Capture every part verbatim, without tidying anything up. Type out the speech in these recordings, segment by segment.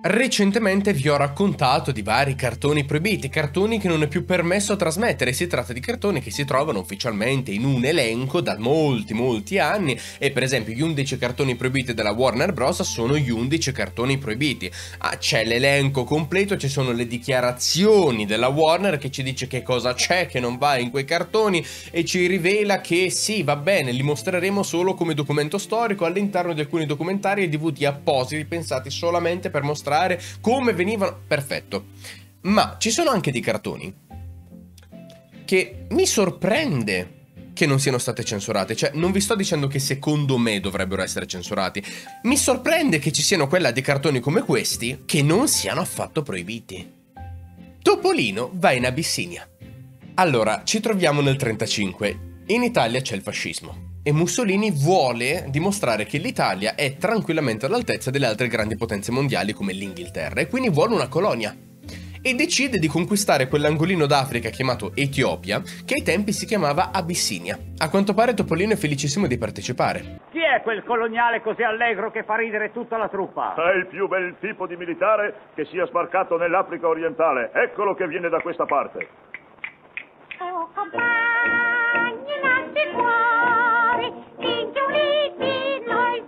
Recentemente vi ho raccontato di vari cartoni proibiti, cartoni che non è più permesso trasmettere. Si tratta di cartoni che si trovano ufficialmente in un elenco da molti molti anni, e per esempio gli undici cartoni proibiti della Warner Bros. Sono gli undici cartoni proibiti. Ah, c'è l'elenco completo, ci sono le dichiarazioni della Warner che ci dice che cosa c'è che non va in quei cartoni e ci rivela che sì, va bene, li mostreremo solo come documento storico all'interno di alcuni documentari e D V D appositi pensati solamente per mostrare come venivano. Perfetto. Ma ci sono anche dei cartoni che mi sorprende che non siano state censurate. Cioè, non vi sto dicendo che secondo me dovrebbero essere censurati. Mi sorprende che ci siano quella dei cartoni come questi che non siano affatto proibiti. Topolino va in Abissinia. Allora, ci troviamo nel trentacinque. In Italia c'è il fascismo e Mussolini vuole dimostrare che l'Italia è tranquillamente all'altezza delle altre grandi potenze mondiali come l'Inghilterra, e quindi vuole una colonia. E decide di conquistare quell'angolino d'Africa chiamato Etiopia, che ai tempi si chiamava Abissinia. A quanto pare Topolino è felicissimo di partecipare. Chi è quel coloniale così allegro che fa ridere tutta la truppa? È il più bel tipo di militare che sia sbarcato nell'Africa orientale. Eccolo che viene da questa parte. Oh, compagni, nasce cuore, finché uniti noi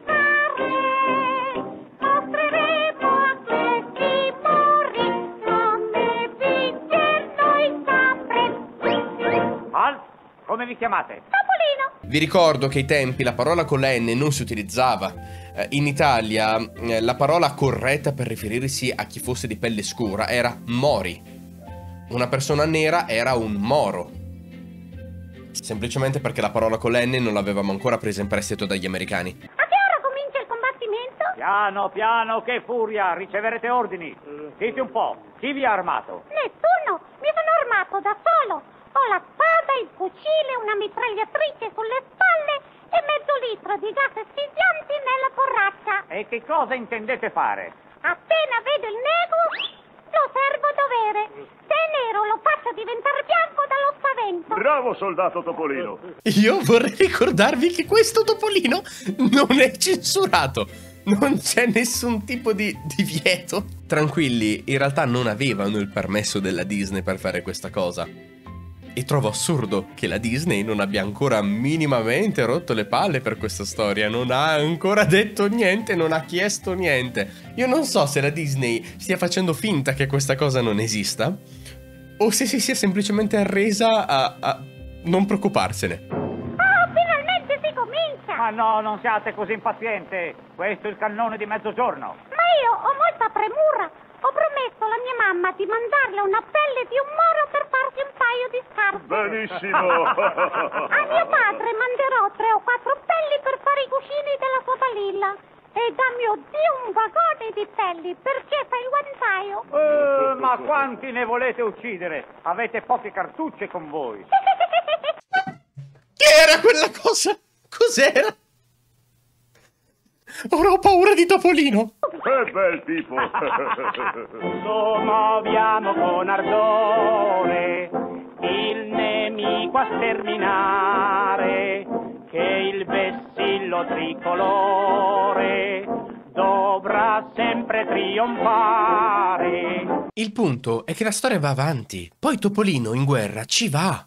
saremo, mostreremo a questi morri, come vincer noi sapremo. Al, come vi chiamate? Topolino. Vi ricordo che ai tempi la parola con la N non si utilizzava. Eh, in Italia eh, la parola corretta per riferirsi a chi fosse di pelle scura era mori. Una persona nera era un moro, semplicemente perché la parola con l'N non l'avevamo ancora presa in prestito dagli americani. A che ora comincia il combattimento? Piano, piano, che furia, riceverete ordini. Dite un po', chi vi ha armato? Nessuno, mi sono armato da solo. Ho la spada, il fucile, una mitragliatrice sulle spalle e mezzo litro di gas asfissianti nella borraccia. E che cosa intendete fare? Appena vedo il nego, lo servo dovere. Se è nero lo faccio diventare bianco dallo spavento. Bravo soldato Topolino. Io vorrei ricordarvi che questo Topolino non è censurato. Non c'è nessun tipo di divieto. Tranquilli, in realtà non avevano il permesso della Disney per fare questa cosa. E trovo assurdo che la Disney non abbia ancora minimamente rotto le palle per questa storia. Non ha ancora detto niente, non ha chiesto niente. Io non so se la Disney stia facendo finta che questa cosa non esista o se si sia semplicemente arresa a, a non preoccuparsene. Oh, finalmente si comincia. Ma no, non siate così impaziente. Questo è il cannone di mezzogiorno. Ma io ho molta premura. Ho promesso alla mia mamma di mandarle una pelle di un moro per farsi un paio di scarpe. Benissimo. A mio padre manderò tre o quattro pelli per fare i cuscini della sua balilla. E da mio Dio un vagone di pelli perché fa il guantaio. Eh, ma quanti ne volete uccidere? Avete poche cartucce con voi. Che era quella cosa? Cos'era? Ora ho paura di Topolino. Che bel tipo. Lo muoviamo con ardore, il nemico a sterminare, che il vessillo tricolore dovrà sempre trionfare. Il punto è che la storia va avanti. Poi Topolino in guerra ci va.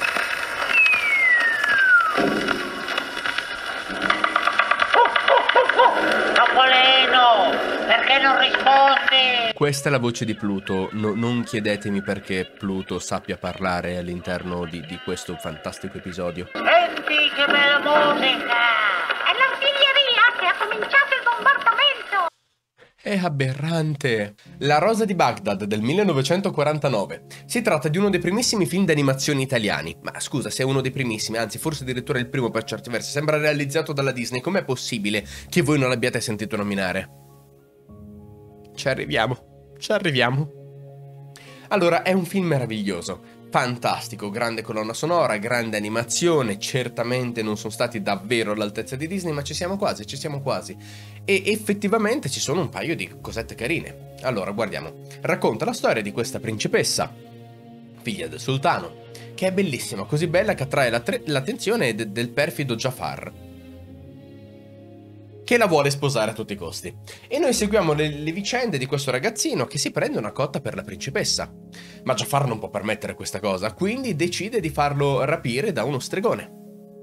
Topolino, perché non rispondi? Questa è la voce di Pluto. No, non chiedetemi perché Pluto sappia parlare all'interno di, di questo fantastico episodio. Senti che bella musica! È l'artiglieria che ha cominciato il bombardamento. È aberrante. La Rosa di Baghdad del millenovecentoquarantanove. Si tratta di uno dei primissimi film d'animazione italiani. Ma scusa, se è uno dei primissimi, anzi forse addirittura il primo per certi versi, sembra realizzato dalla Disney. Com'è possibile che voi non l'abbiate sentito nominare? Ci arriviamo, ci arriviamo. Allora, è un film meraviglioso. Fantastico, grande colonna sonora, grande animazione, certamente non sono stati davvero all'altezza di Disney, ma ci siamo quasi, ci siamo quasi. E effettivamente ci sono un paio di cosette carine. Allora, guardiamo. Racconta la storia di questa principessa, figlia del sultano, che è bellissima, così bella che attrae l'attenzione de del perfido Jafar. che la vuole sposare a tutti i costi. E noi seguiamo le, le vicende di questo ragazzino che si prende una cotta per la principessa. Ma Jafar non può permettere questa cosa, quindi decide di farlo rapire da uno stregone.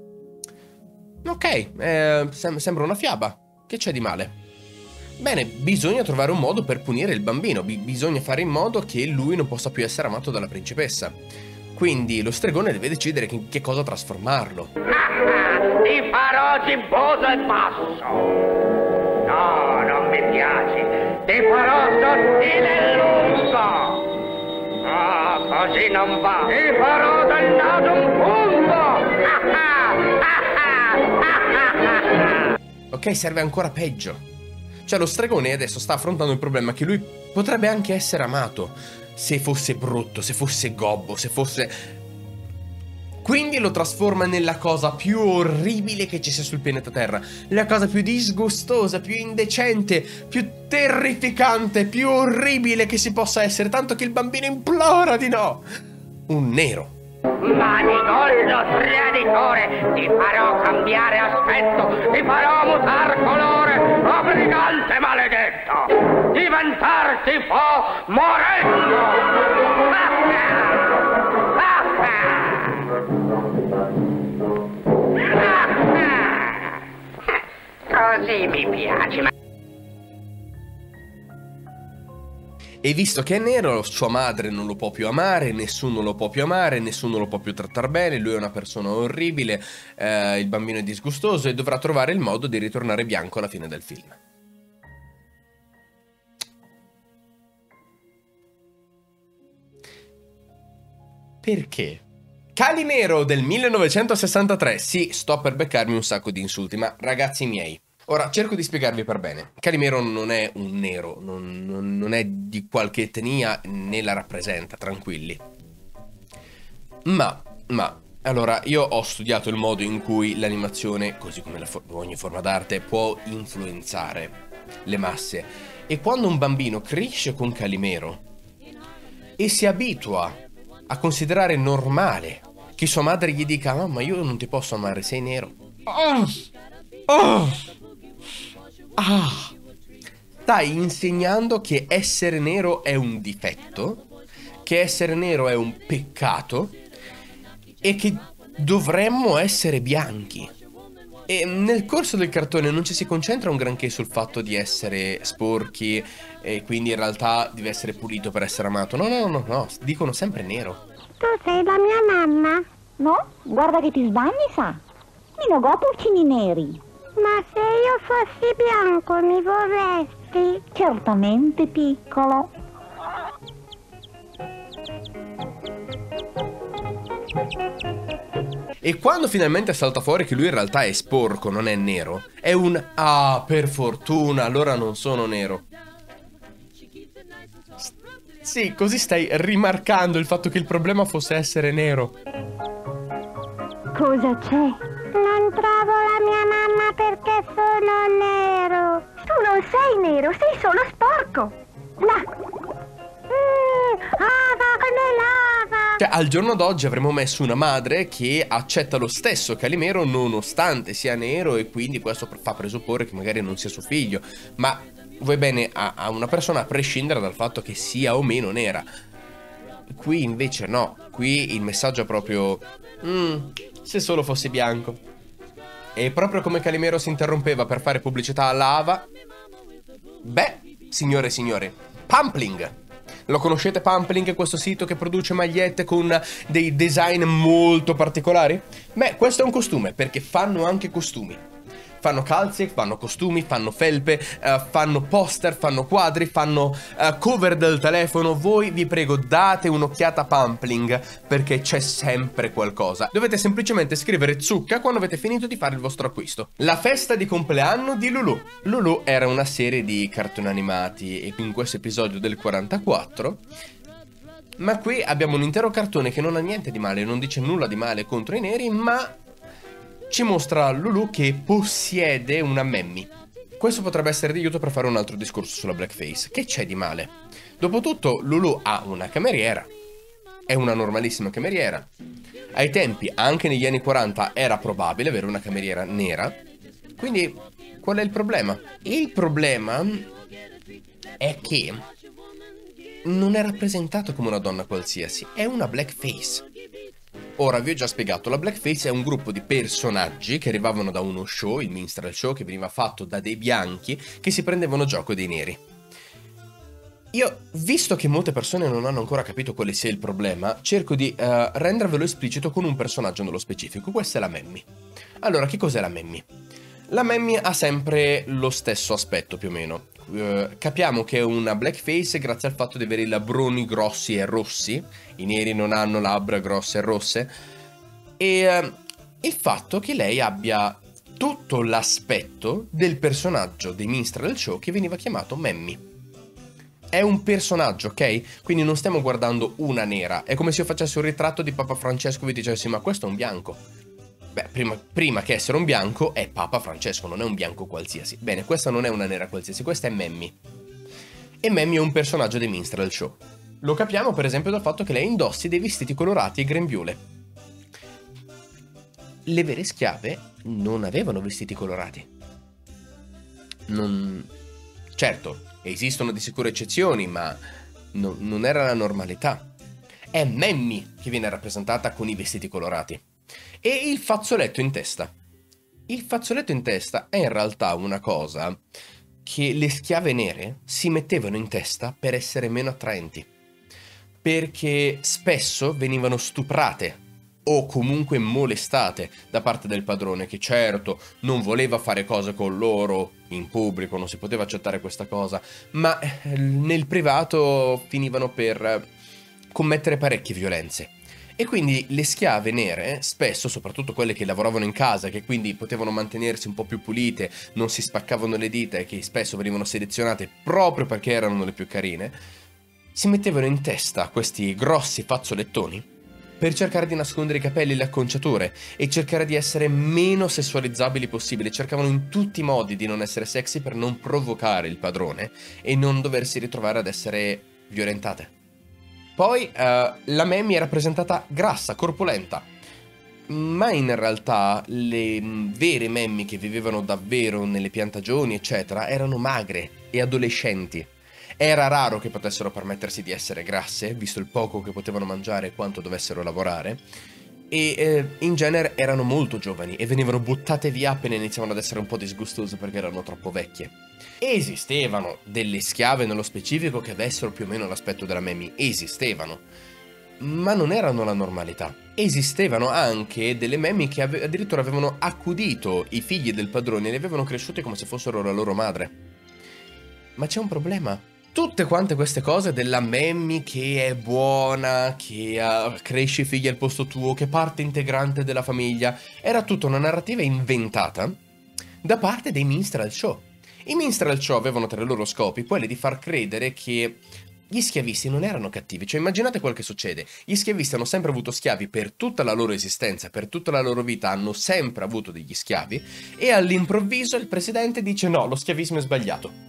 Ok, eh, sem- sembra una fiaba. Che c'è di male? Bene, bisogna trovare un modo per punire il bambino. B- bisogna fare in modo che lui non possa più essere amato dalla principessa. Quindi lo stregone deve decidere in che cosa trasformarlo. Ti farò gibboso e basso. No, non mi piaci. Ti farò sottile e lungo. Ah, così non va. Ti farò del naso un punto. Ok, serve ancora peggio. Cioè lo stregone adesso sta affrontando il problema che lui potrebbe anche essere amato se fosse brutto, se fosse gobbo, se fosse... Quindi lo trasforma nella cosa più orribile che ci sia sul pianeta Terra. La cosa più disgustosa, più indecente, più terrificante, più orribile che si possa essere, tanto che il bambino implora di no. Un nero. Manigoldo traditore, ti farò cambiare aspetto, ti farò mutar colore, o brigante maledetto, diventarti può morendo. Così mi piace, ma... E visto che è nero, sua madre non lo può più amare, nessuno lo può più amare, nessuno lo può più trattare bene, lui è una persona orribile, eh, il bambino è disgustoso e dovrà trovare il modo di ritornare bianco alla fine del film. Perché? Calimero del millenovecentosessantatré, sì, sto per beccarmi un sacco di insulti, ma ragazzi miei, ora cerco di spiegarvi per bene. Calimero non è un nero, non, non, non è di qualche etnia, né la rappresenta, tranquilli. Ma, ma, allora, io ho studiato il modo in cui l'animazione, così come la for- ogni forma d'arte, può influenzare le masse. E quando un bambino cresce con Calimero e si abitua a considerare normale che sua madre gli dica: mamma, io non ti posso amare, sei nero. Oh, oh, ah. Stai insegnando che essere nero è un difetto, che essere nero è un peccato e che dovremmo essere bianchi. E nel corso del cartone non ci si concentra un granché sul fatto di essere sporchi e quindi in realtà deve essere pulito per essere amato. No, no, no, no, dicono sempre nero. Tu sei la mia mamma? No, guarda che ti sbagli, sa. Mi non go pulcini neri. Ma se io fossi bianco mi vorresti? Certamente, piccolo. E quando finalmente salta fuori che lui in realtà è sporco, non è nero, è un ah, per fortuna, allora non sono nero. S- sì, così stai rimarcando il fatto che il problema fosse essere nero. Cosa c'è? Non trovo la mia mamma perché sono nero. Tu non sei nero, sei solo sporco. Là. Mm, lava come lava. Cioè, al giorno d'oggi avremmo messo una madre che accetta lo stesso Calimero nonostante sia nero e quindi questo fa presupporre che magari non sia suo figlio. Ma vuoi bene a, a una persona a prescindere dal fatto che sia o meno nera. Qui invece no, qui il messaggio è proprio mm, se solo fossi bianco. E proprio come Calimero si interrompeva per fare pubblicità alla Ava, beh, signore e signori, Pumpling. Lo conoscete Pumpling, questo sito che produce magliette con dei design molto particolari? Beh, questo è un costume, perché fanno anche costumi. Fanno calze, fanno costumi, fanno felpe, uh, fanno poster, fanno quadri, fanno uh, cover del telefono. Voi vi prego date un'occhiata a Pumpling perché c'è sempre qualcosa. Dovete semplicemente scrivere zucca quando avete finito di fare il vostro acquisto. La festa di compleanno di Lulu. Lulu era una serie di cartoni animati e in questo episodio del quarantaquattro. Ma qui abbiamo un intero cartone che non ha niente di male, non dice nulla di male contro i neri, ma ci mostra Lulu che possiede una Memmi. Questo potrebbe essere di aiuto per fare un altro discorso sulla blackface. Che c'è di male? Dopotutto Lulu ha una cameriera. È una normalissima cameriera. Ai tempi, anche negli anni quaranta, era probabile avere una cameriera nera. Quindi qual è il problema? Il problema è che non è rappresentato come una donna qualsiasi, è una blackface. Ora, vi ho già spiegato, la blackface è un gruppo di personaggi che arrivavano da uno show, il minstrel show, che veniva fatto da dei bianchi che si prendevano gioco dei neri. Io, visto che molte persone non hanno ancora capito quale sia il problema, cerco di uh, rendervelo esplicito con un personaggio nello specifico. Questa è la Mammy. Allora, che cos'è la Mammy? La Mammy ha sempre lo stesso aspetto, più o meno. Uh, capiamo che è una blackface grazie al fatto di avere i labroni grossi e rossi. I neri non hanno labbra grosse e rosse. E uh, il fatto che lei abbia tutto l'aspetto del personaggio dei minstrel show che veniva chiamato Mammy. È un personaggio, ok? Quindi non stiamo guardando una nera. È come se io facessi un ritratto di Papa Francesco e vi dicessi: ma questo è un bianco. Beh, prima, prima che essere un bianco è Papa Francesco, non è un bianco qualsiasi. Bene, questa non è una nera qualsiasi, questa è Mammy. E Mammy è un personaggio dei minstrel show. Lo capiamo per esempio dal fatto che lei indossi dei vestiti colorati e grembiule. Le vere schiave non avevano vestiti colorati. Non... Certo, esistono di sicuro eccezioni, ma no, non era la normalità. È Mammy che viene rappresentata con i vestiti colorati. E il fazzoletto in testa. Il fazzoletto in testa è in realtà una cosa che le schiave nere si mettevano in testa per essere meno attraenti. Perché spesso venivano stuprate o comunque molestate da parte del padrone, che certo non voleva fare cose con loro in pubblico, non si poteva accettare questa cosa, ma nel privato finivano per commettere parecchie violenze. E quindi le schiave nere, spesso, soprattutto quelle che lavoravano in casa, che quindi potevano mantenersi un po' più pulite, non si spaccavano le dita e che spesso venivano selezionate proprio perché erano le più carine, si mettevano in testa questi grossi fazzolettoni per cercare di nascondere i capelli e le acconciature e cercare di essere meno sessualizzabili possibile. Cercavano in tutti i modi di non essere sexy per non provocare il padrone e non doversi ritrovare ad essere violentate. Poi uh, la Mammy è rappresentata grassa, corpulenta, ma in realtà le vere Mammy che vivevano davvero nelle piantagioni eccetera erano magre e adolescenti. Era raro che potessero permettersi di essere grasse, visto il poco che potevano mangiare e quanto dovessero lavorare, e eh, in genere erano molto giovani e venivano buttate via appena iniziavano ad essere un po' disgustose perché erano troppo vecchie. Esistevano delle schiave nello specifico che avessero più o meno l'aspetto della Mammy, esistevano, ma non erano la normalità. Esistevano anche delle Mammy che ave- addirittura avevano accudito i figli del padrone e li avevano cresciuti come se fossero la loro madre. Ma c'è un problema. Tutte quante queste cose della Mammy che è buona, che uh, cresce i figli al posto tuo, che è parte integrante della famiglia, era tutta una narrativa inventata da parte dei minstrel show. I minstrel show avevano tra i loro scopi quelli di far credere che gli schiavisti non erano cattivi. Cioè immaginate quel che succede. Gli schiavisti hanno sempre avuto schiavi per tutta la loro esistenza, per tutta la loro vita hanno sempre avuto degli schiavi, e all'improvviso il presidente dice no, lo schiavismo è sbagliato.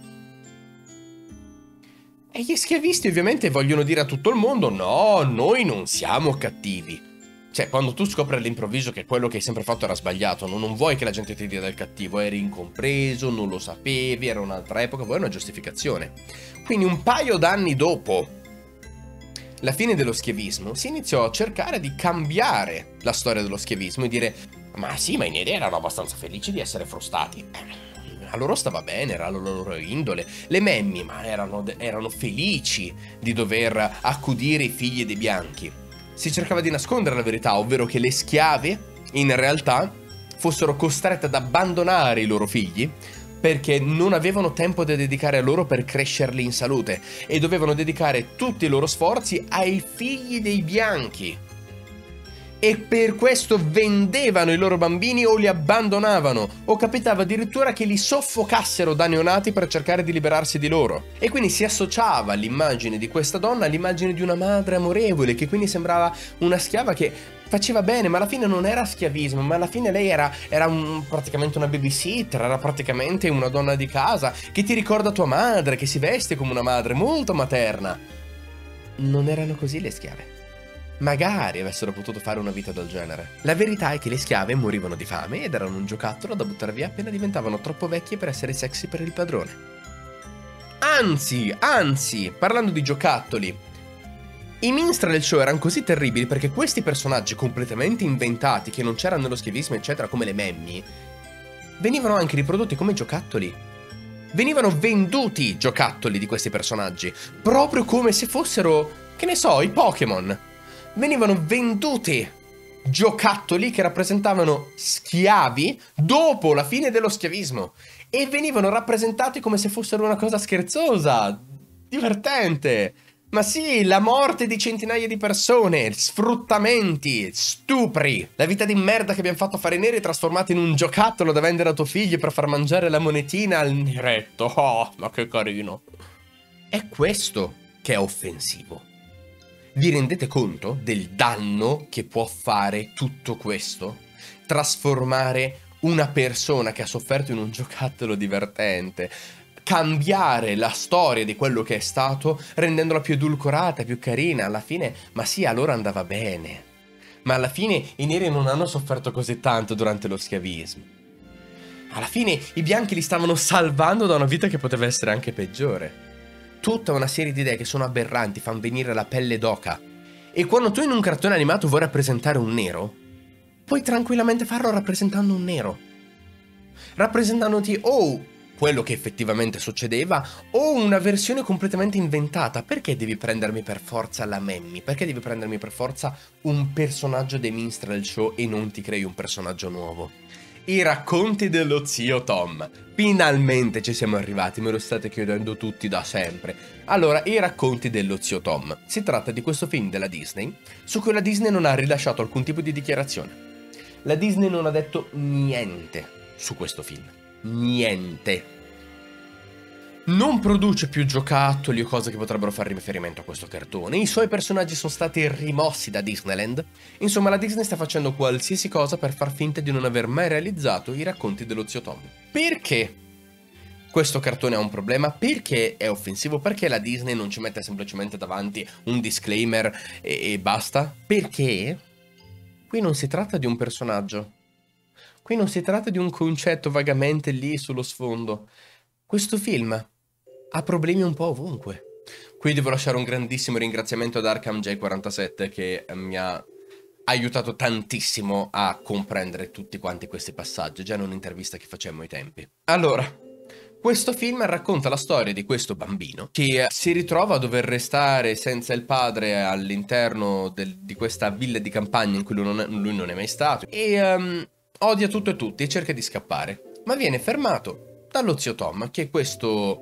E gli schiavisti ovviamente vogliono dire a tutto il mondo no, noi non siamo cattivi. Cioè, quando tu scopri all'improvviso che quello che hai sempre fatto era sbagliato, no, non vuoi che la gente ti dia del cattivo, eri incompreso, non lo sapevi, era un'altra epoca, vuoi una giustificazione. Quindi un paio d'anni dopo la fine dello schiavismo si iniziò a cercare di cambiare la storia dello schiavismo e dire ma sì, ma i neri erano abbastanza felici di essere frustati. A loro stava bene, era la loro indole. Le Mammy, ma erano, erano felici di dover accudire i figli dei bianchi. Si cercava di nascondere la verità, ovvero che le schiave, in realtà, fossero costrette ad abbandonare i loro figli perché non avevano tempo da dedicare a loro per crescerli in salute e dovevano dedicare tutti i loro sforzi ai figli dei bianchi. E per questo vendevano i loro bambini o li abbandonavano, o capitava addirittura che li soffocassero da neonati per cercare di liberarsi di loro. E quindi si associava l'immagine di questa donna all'immagine di una madre amorevole, che quindi sembrava una schiava che faceva bene, ma alla fine non era schiavismo, ma alla fine lei era, era un, praticamente una babysitter, era praticamente una donna di casa, che ti ricorda tua madre, che si veste come una madre, molto materna. Non erano così le schiave. magari avessero potuto fare una vita del genere. La verità è che le schiave morivano di fame ed erano un giocattolo da buttare via appena diventavano troppo vecchie per essere sexy per il padrone. Anzi, anzi, parlando di giocattoli, i minstrel show erano così terribili perché questi personaggi completamente inventati, che non c'erano nello schiavismo eccetera, come le Memmi, venivano anche riprodotti come giocattoli. Venivano venduti giocattoli di questi personaggi, proprio come se fossero, che ne so, i Pokémon. Venivano venduti giocattoli che rappresentavano schiavi dopo la fine dello schiavismo e venivano rappresentati come se fossero una cosa scherzosa, divertente. Ma sì, la morte di centinaia di persone, sfruttamenti, stupri, la vita di merda che abbiamo fatto fare i neri trasformati in un giocattolo da vendere a tuo figlio per far mangiare la monetina al neretto. Oh, ma che carino. È questo che è offensivo. Vi rendete conto del danno che può fare tutto questo? Trasformare una persona che ha sofferto in un giocattolo divertente, cambiare la storia di quello che è stato, rendendola più edulcorata, più carina, alla fine, ma sì, allora andava bene. Ma alla fine i neri non hanno sofferto così tanto durante lo schiavismo. Alla fine i bianchi li stavano salvando da una vita che poteva essere anche peggiore. Tutta una serie di idee che sono aberranti, fanno venire la pelle d'oca. E quando tu in un cartone animato vuoi rappresentare un nero, puoi tranquillamente farlo rappresentando un nero. Rappresentandoti o quello che effettivamente succedeva o una versione completamente inventata. Perché devi prendermi per forza la Memmi? Perché devi prendermi per forza un personaggio dei minstrel show e non ti crei un personaggio nuovo? I racconti dello zio Tom. Finalmente ci siamo arrivati, me lo state chiedendo tutti da sempre. Allora, i racconti dello zio Tom. Si tratta di questo film della Disney, su cui la Disney non ha rilasciato alcun tipo di dichiarazione. La Disney non ha detto niente su questo film. Niente. Non produce più giocattoli o cose che potrebbero fare riferimento a questo cartone. I suoi personaggi sono stati rimossi da Disneyland. Insomma, la Disney sta facendo qualsiasi cosa per far finta di non aver mai realizzato i racconti dello zio Tom. Perché questo cartone ha un problema? Perché è offensivo? Perché la Disney non ci mette semplicemente davanti un disclaimer e, e basta? Perché qui non si tratta di un personaggio. Qui non si tratta di un concetto vagamente lì sullo sfondo. Questo film ha problemi un po' ovunque. Qui devo lasciare un grandissimo ringraziamento ad Arkham J quarantasette che mi ha aiutato tantissimo a comprendere tutti quanti questi passaggi, già in un'intervista che facemmo ai tempi. Allora, questo film racconta la storia di questo bambino che si ritrova a dover restare senza il padre all'interno di questa villa di campagna in cui lui non è, lui non è mai stato e um, odia tutto e tutti e cerca di scappare, ma viene fermato dallo zio Tom, che è questo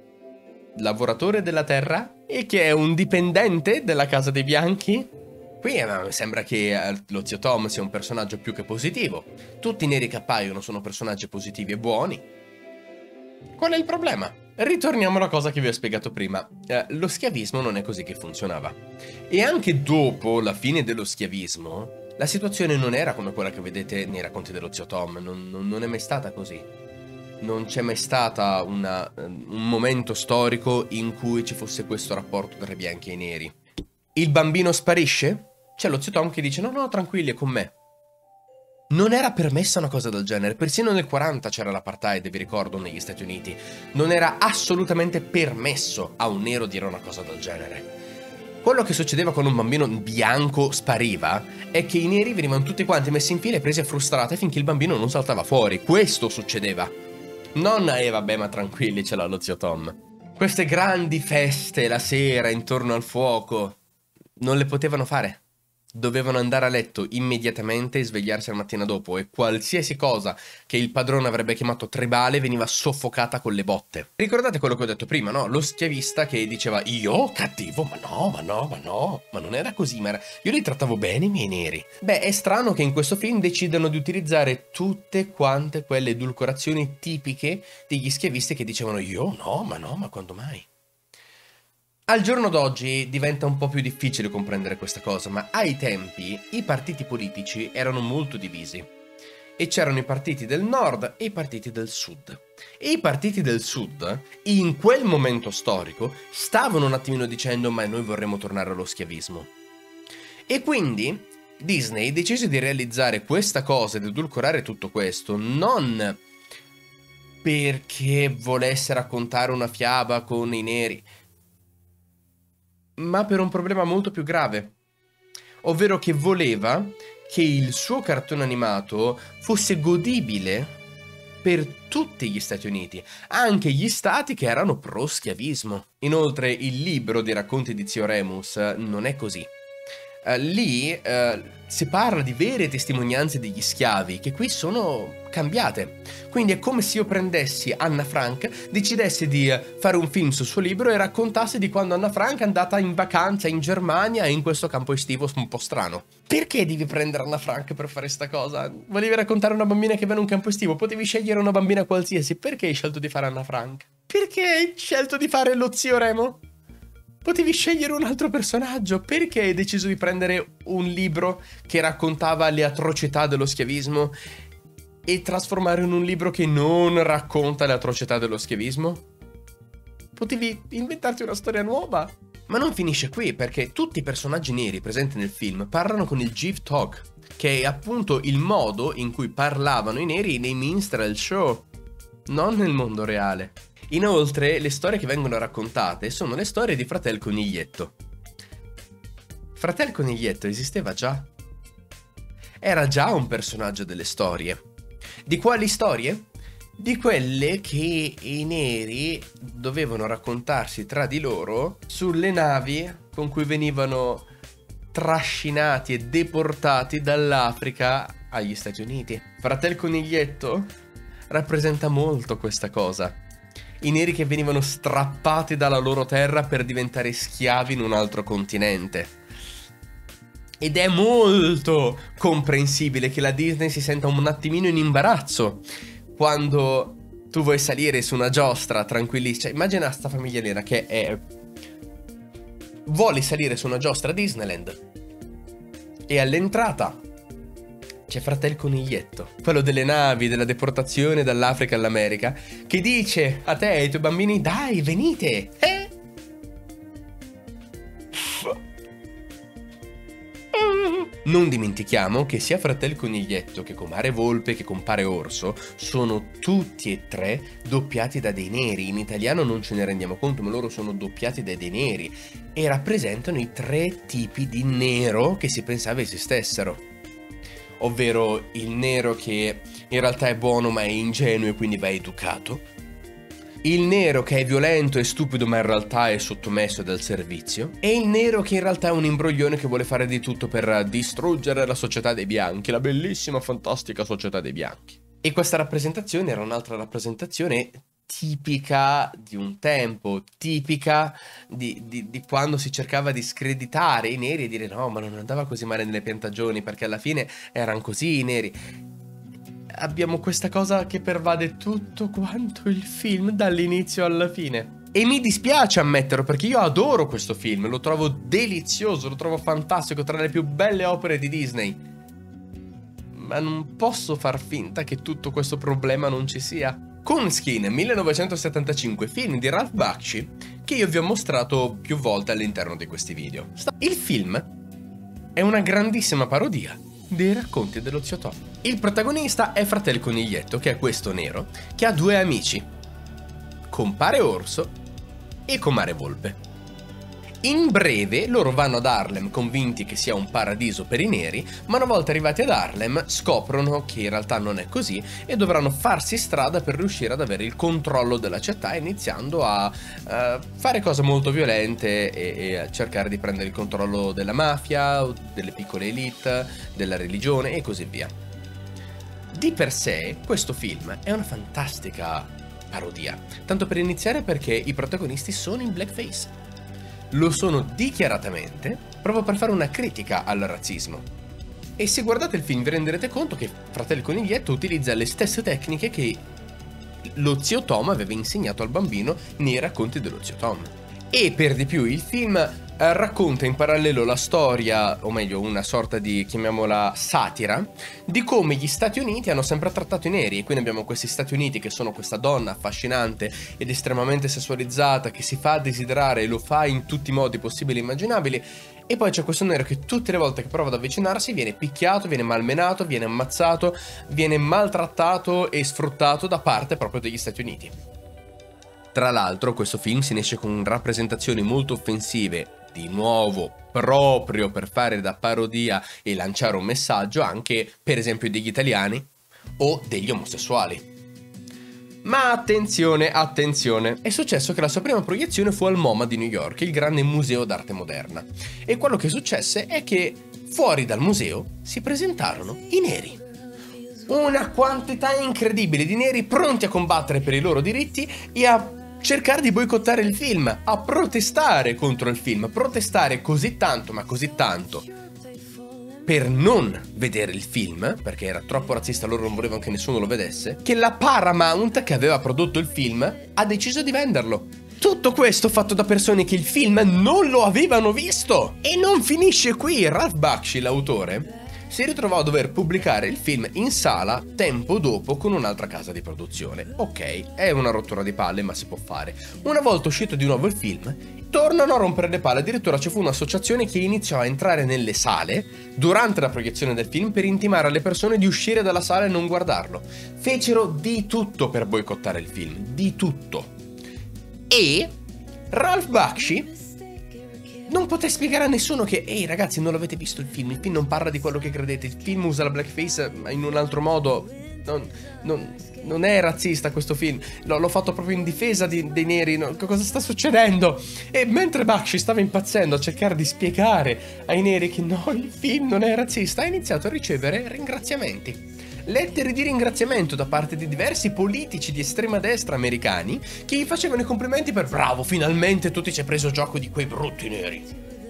lavoratore della terra e che è un dipendente della casa dei bianchi. Qui eh, sembra che eh, lo zio Tom sia un personaggio più che positivo. Tutti i neri che appaiono sono personaggi positivi e buoni. Qual è il problema? Ritorniamo alla cosa che vi ho spiegato prima. Eh, lo schiavismo non è così che funzionava. E anche dopo la fine dello schiavismo, la situazione non era come quella che vedete nei racconti dello zio Tom. Non, non, non è mai stata così. Non c'è mai stata una, un momento storico in cui ci fosse questo rapporto tra i bianchi e i neri. Il bambino sparisce? C'è lo zio Tom che dice no no tranquilli è con me. Non era permessa una cosa del genere, persino nel quaranta c'era l'apartheid, vi ricordo, negli Stati Uniti. Non era assolutamente permesso a un nero dire una cosa del genere. Quello che succedeva quando un bambino bianco spariva è che i neri venivano tutti quanti messi in fila e presi a frustrate finché il bambino non saltava fuori. Questo succedeva. Non, eh vabbè ma tranquilli, ce l'ha lo zio Tom. Queste grandi feste la sera intorno al fuoco non le potevano fare. Dovevano andare a letto immediatamente e svegliarsi la mattina dopo, e qualsiasi cosa che il padrone avrebbe chiamato tribale veniva soffocata con le botte. Ricordate quello che ho detto prima, no? Lo schiavista che diceva io cattivo, ma no, ma no, ma no, ma non era così, ma era... io li trattavo bene i miei neri. Beh, è strano che in questo film decidano di utilizzare tutte quante quelle edulcorazioni tipiche degli schiavisti che dicevano io no, ma no, ma quando mai? Al giorno d'oggi diventa un po' più difficile comprendere questa cosa, ma ai tempi i partiti politici erano molto divisi. E c'erano i partiti del nord e i partiti del sud. E i partiti del sud, in quel momento storico, stavano un attimino dicendo ma noi vorremmo tornare allo schiavismo. E quindi Disney decise di realizzare questa cosa, di edulcorare tutto questo, non perché volesse raccontare una fiaba con i neri, ma per un problema molto più grave, ovvero che voleva che il suo cartone animato fosse godibile per tutti gli Stati Uniti, anche gli stati che erano pro schiavismo. Inoltre il libro dei racconti di Zio Remus non è così. Uh, lì uh, si parla di vere testimonianze degli schiavi che qui sono cambiate. Quindi è come se io prendessi Anna Frank, decidessi di fare un film sul suo libro e raccontassi di quando Anna Frank è andata in vacanza in Germania e in questo campo estivo un po' strano. Perché devi prendere Anna Frank per fare sta cosa? Volevi raccontare una bambina che va in un campo estivo? Potevi scegliere una bambina qualsiasi. Perché hai scelto di fare Anna Frank? Perché hai scelto di fare lo Zio Remo? Potevi scegliere un altro personaggio. Perché hai deciso di prendere un libro che raccontava le atrocità dello schiavismo e trasformarlo in un libro che non racconta le atrocità dello schiavismo? Potevi inventarti una storia nuova. Ma non finisce qui, perché tutti i personaggi neri presenti nel film parlano con il Jeeve Talk, che è appunto il modo in cui parlavano i neri nei minstrel show, non nel mondo reale. Inoltre, le storie che vengono raccontate sono le storie di Fratel Coniglietto. Fratel Coniglietto esisteva già. Era già un personaggio delle storie. Di quali storie? Di quelle che i neri dovevano raccontarsi tra di loro sulle navi con cui venivano trascinati e deportati dall'Africa agli Stati Uniti. Fratel Coniglietto rappresenta molto questa cosa. I neri che venivano strappati dalla loro terra per diventare schiavi in un altro continente. Ed è molto comprensibile che la Disney si senta un attimino in imbarazzo quando tu vuoi salire su una giostra tranquillissima. Cioè, immagina sta famiglia nera che è... vuole salire su una giostra a Disneyland e all'entrata c'è Fratel Coniglietto, quello delle navi, della deportazione dall'Africa all'America, che dice a te e ai tuoi bambini: dai, venite! Eh? Non dimentichiamo che sia Fratel Coniglietto che Comare Volpe che Compare Orso sono tutti e tre doppiati da dei neri. In italiano non ce ne rendiamo conto, ma loro sono doppiati da dei neri e rappresentano i tre tipi di nero che si pensava esistessero. Ovvero il nero che in realtà è buono ma è ingenuo e quindi va educato, il nero che è violento e stupido ma in realtà è sottomesso dal servizio, e il nero che in realtà è un imbroglione che vuole fare di tutto per distruggere la società dei bianchi, la bellissima, fantastica società dei bianchi. E questa rappresentazione era un'altra rappresentazione tipica di un tempo, tipica di, di, di quando si cercava di screditare i neri e dire no, ma non andava così male nelle piantagioni perché alla fine erano così i neri. Abbiamo questa cosa che pervade tutto quanto il film dall'inizio alla fine. E mi dispiace ammetterlo perché io adoro questo film, lo trovo delizioso, lo trovo fantastico, tra le più belle opere di Disney. Ma non posso far finta che tutto questo problema non ci sia. Coonskin millenovecentosettantacinque, film di Ralph Bakshi, che io vi ho mostrato più volte all'interno di questi video. Il film è una grandissima parodia dei racconti dello Zio Tom. Il protagonista è Fratel Coniglietto, che è questo nero, che ha due amici, Compare Orso e Comare Volpe. In breve loro vanno ad Harlem convinti che sia un paradiso per i neri, ma una volta arrivati ad Harlem scoprono che in realtà non è così e dovranno farsi strada per riuscire ad avere il controllo della città, iniziando a uh, fare cose molto violente e, e a cercare di prendere il controllo della mafia, delle piccole elite, della religione e così via. Di per sé questo film è una fantastica parodia, tanto per iniziare perché i protagonisti sono in blackface. Lo sono dichiaratamente, proprio per fare una critica al razzismo. E se guardate il film vi renderete conto che Fratel Coniglietto utilizza le stesse tecniche che lo Zio Tom aveva insegnato al bambino nei racconti dello Zio Tom. E per di più il film eh, racconta in parallelo la storia, o meglio una sorta di, chiamiamola, satira, di come gli Stati Uniti hanno sempre trattato i neri. E quindi abbiamo questi Stati Uniti che sono questa donna affascinante ed estremamente sessualizzata, che si fa desiderare e lo fa in tutti i modi possibili e immaginabili. E poi c'è questo nero che tutte le volte che prova ad avvicinarsi viene picchiato, viene malmenato, viene ammazzato, viene maltrattato e sfruttato da parte proprio degli Stati Uniti. Tra l'altro questo film si esce con rappresentazioni molto offensive, di nuovo proprio per fare da parodia e lanciare un messaggio anche per esempio degli italiani o degli omosessuali. Ma attenzione, attenzione, è successo che la sua prima proiezione fu al MoMA di New York, il grande museo d'arte moderna. E quello che successe è che fuori dal museo si presentarono i neri. Una quantità incredibile di neri pronti a combattere per i loro diritti e a cercare di boicottare il film, a protestare contro il film, a protestare così tanto, ma così tanto, per non vedere il film, perché era troppo razzista, loro non volevano che nessuno lo vedesse, che la Paramount, che aveva prodotto il film, ha deciso di venderlo. Tutto questo fatto da persone che il film non lo avevano visto! E non finisce qui, Ralph Bakshi, l'autore, si ritrovò a dover pubblicare il film in sala tempo dopo con un'altra casa di produzione. Ok, è una rottura di palle, ma si può fare. Una volta uscito di nuovo il film, tornano a rompere le palle. Addirittura ci fu un'associazione che iniziò a entrare nelle sale durante la proiezione del film per intimare alle persone di uscire dalla sala e non guardarlo. Fecero di tutto per boicottare il film, di tutto. E Ralph Bakshi non poté spiegare a nessuno che, ehi ragazzi, non l'avete visto il film, il film non parla di quello che credete, il film usa la blackface in un altro modo, non, non, non è razzista questo film, l'ho fatto proprio in difesa di, dei neri, no? Cosa sta succedendo? E mentre Bakshi stava impazzendo a cercare di spiegare ai neri che no, il film non è razzista, ha iniziato a ricevere ringraziamenti. Lettere di ringraziamento da parte di diversi politici di estrema destra americani che gli facevano i complimenti per bravo, finalmente tu ti sei preso gioco di quei brutti neri.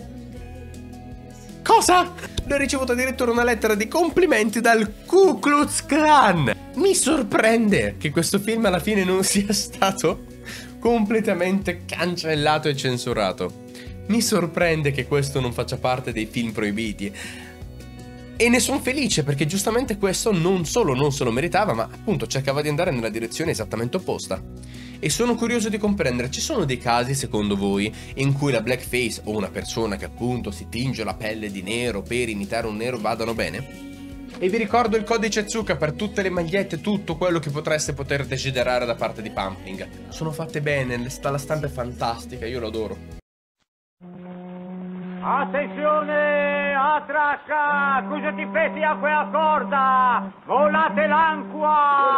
Cosa? Lui ha ricevuto addirittura una lettera di complimenti dal Ku Klux Klan. Mi sorprende che questo film alla fine non sia stato completamente cancellato e censurato. Mi sorprende che questo non faccia parte dei film proibiti. E ne sono felice perché giustamente questo non solo non se lo meritava, ma appunto cercava di andare nella direzione esattamente opposta. E sono curioso di comprendere, ci sono dei casi secondo voi in cui la blackface o una persona che appunto si tinge la pelle di nero per imitare un nero vadano bene? E vi ricordo il codice Zucca per tutte le magliette, tutto quello che potreste poter desiderare da parte di Pumpling. Sono fatte bene, la stampa è fantastica, io lo adoro. Attenzione, attracca, cosa ti pesi acqua e a corda, volate l'acqua,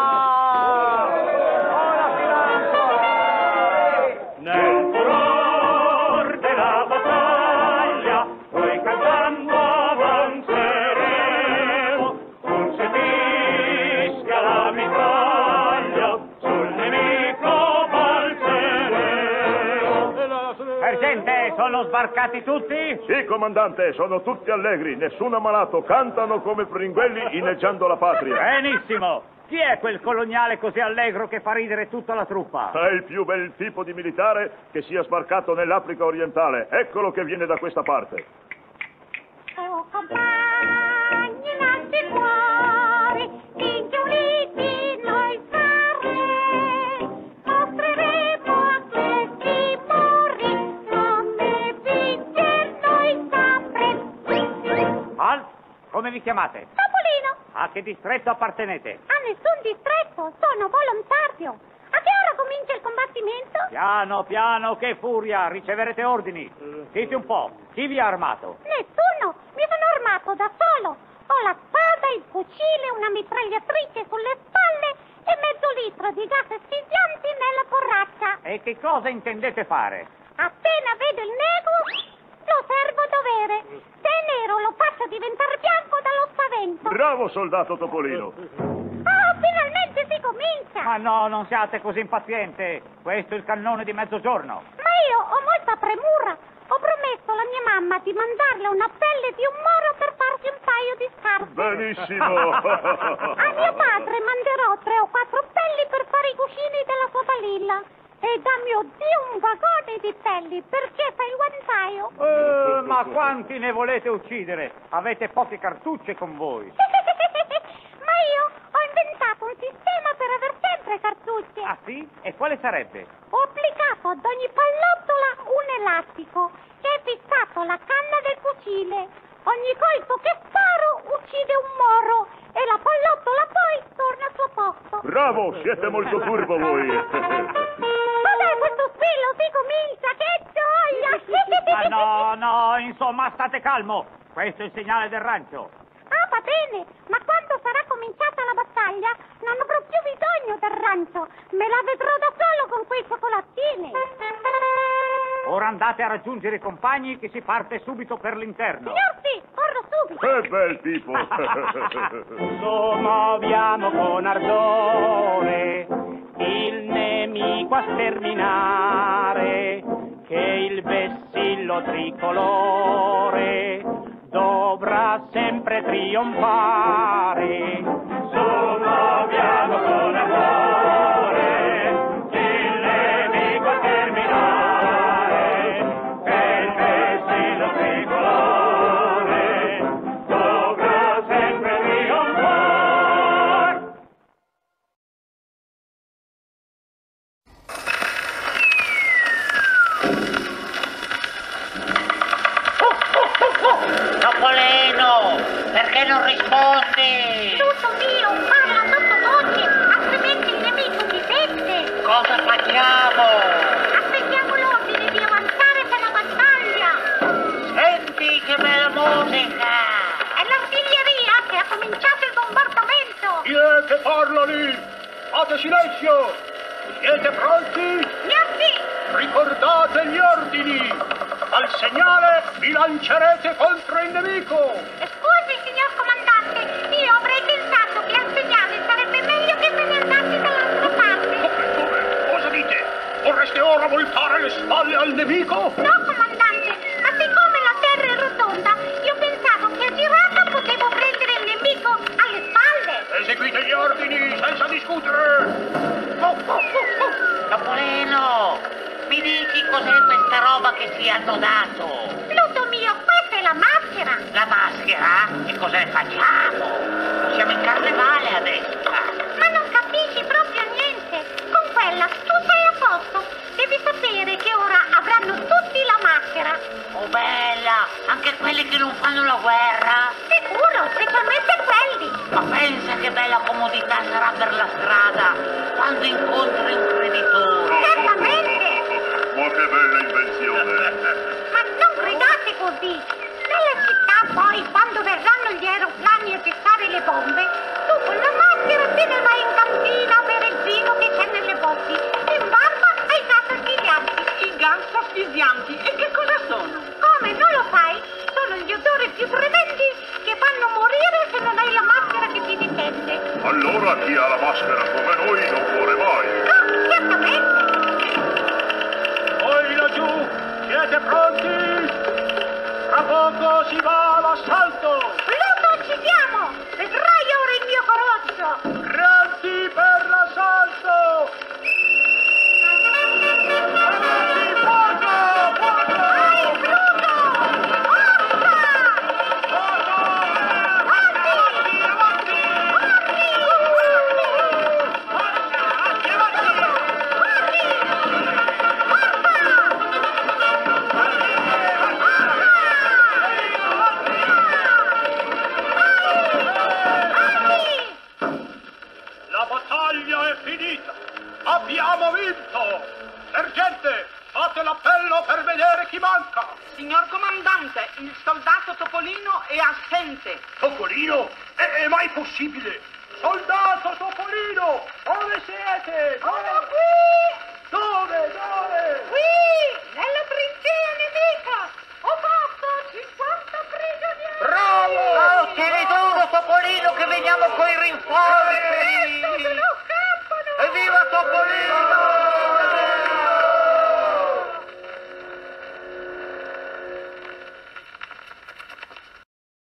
volate l'acqua, nel furor della battaglia, noi cantando avanzeremo, non si fischia la mitraglia, sul nemico balzeremo. Sergente, sono sbarcati tutti? Sì, comandante, sono tutti allegri, nessun ammalato, cantano come fringuelli inneggiando la patria. Benissimo! Chi è quel coloniale così allegro che fa ridere tutta la truppa? È il più bel tipo di militare che sia sbarcato nell'Africa orientale. Eccolo che viene da questa parte. Oh, compagni, nostri cuori, finché uniti noi saremo, mostreremo a questi muri, nostre vincere noi sapremo. Al, come vi chiamate? Topolino, A che distretto appartenete? a nessun distretto, sono volontario. A che ora comincia il combattimento? Piano, piano, che furia! Riceverete ordini. Dite un po', chi vi ha armato? Nessuno, mi sono armato da solo. Ho la spada, il fucile, una mitragliatrice sulle spalle e mezzo litro di gas asfissianti nella borraccia. E che cosa intendete fare? Appena vedo il nero, lo servo dovere. Se è nero lo faccio diventare bianco dallo spavento. Bravo soldato Topolino. Oh, finalmente si comincia. Ma no, non siate così impaziente. Questo è il cannone di mezzogiorno. Ma io ho molta premura. Ho promesso alla mia mamma di mandarle una pelle di un moro per farsi un paio di scarpe. Benissimo. A mio padre manderò tre o quattro pelli per fare i cuscini della sua balilla. e dammi oddio un vagone di pelli perché fai il guantaio. Eh, ma quanti ne volete uccidere? Avete poche cartucce con voi. Ma io ho inventato un sistema per aver sempre cartucce. Ah sì? E quale sarebbe? Ho applicato ad ogni pallottola un elastico che è fissato alla canna del fucile. Ogni colpo che sparo uccide un moro e la pallottola poi torna al suo posto. Bravo, siete molto furbo voi. Vabbè, questo spillo si comincia, che gioia! Ah no, no, insomma, state calmo. Questo è il segnale del rancio. Ah, va bene, ma quando sarà cominciata la battaglia non avrò più bisogno del rancio. Me la vedrò da solo con quei cioccolatini. Ora andate a raggiungere i compagni che si parte subito per l'interno. Signor sì, corro subito. Che bel tipo. Lo muoviamo con ardore, il nemico a sterminare, che il vessillo tricolore dovrà sempre trionfare. Lo muoviamo con ardore, il nemico a sterminare, che il vessillo tricolore dovrà sempre trionfare. Topolino, perché non rispondi? Tutto mio, parla sottovoce, altrimenti il nemico ti sente. Cosa facciamo? Aspettiamo l'ordine di avanzare per la battaglia. Senti che bella musica! È l'artiglieria che ha cominciato il bombardamento. Chi è che parla lì? Fate silenzio! Siete pronti? Signor sì, Ricordate gli ordini! Al segnale vi lancerete contro il nemico! scusi signor comandante, io avrei pensato che al segnale sarebbe meglio che se ne andassi dall'altra parte. Come, come? Cosa dite? Vorreste ora voltare le spalle al nemico? No comandante, ma siccome la terra è rotonda, io pensavo che a girata potevo prendere il nemico alle spalle. Eseguite gli ordini senza discutere! Oh, oh, oh, oh. Topolino, mi dici cos'è questa roba che si hanno dato? Pluto mio, questa è la maschera. La maschera? E cosa ne facciamo? Siamo in carnevale adesso. Ma non capisci proprio niente. Con quella tu sei a posto. Devi sapere che ora avranno tutti la maschera. Oh bella, anche quelli che non fanno la guerra. Sicuro, specialmente quelli. Ma pensa che bella comodità sarà per la strada quando incontri un creditore. Certamente. Ma che bella invenzione! Ma non gridate così. Nella città poi, quando verranno gli aeroplani a gettare le bombe, tu con la maschera te ne vai in cantina a bere il vino che c'è nelle botti. In barba ai gas asfissianti. I gas asfissianti? E che cosa sono? Come, non lo sai? Sono gli odori più tremendi che fanno morire se non hai la maschera che ti difende. Allora chi ha la maschera come noi non muore mai! No, certamente. Voi laggiù, siete pronti? Tra poco si va all'assalto! Pluto, ci siamo! Vedrai ora il mio colosso! Pronti per l'assalto! Avanti, fuoco! Fuoco! Vai, Pluto! Forza! Fuoco! Avanti! Avanti, avanti! Forza! Avanti, avanti! La battaglia è finita! Abbiamo vinto! Sergente, fate l'appello per vedere chi manca! Signor comandante, il soldato Topolino è assente. Topolino? È, è mai possibile? Soldato Topolino! Dove siete? Sono qui! Dove? Dove? Qui! Nella trincea nemica! Ho fatto cinquanta prigionieri! Bravo! Oh, tieni duro Topolino che veniamo coi rinforzi.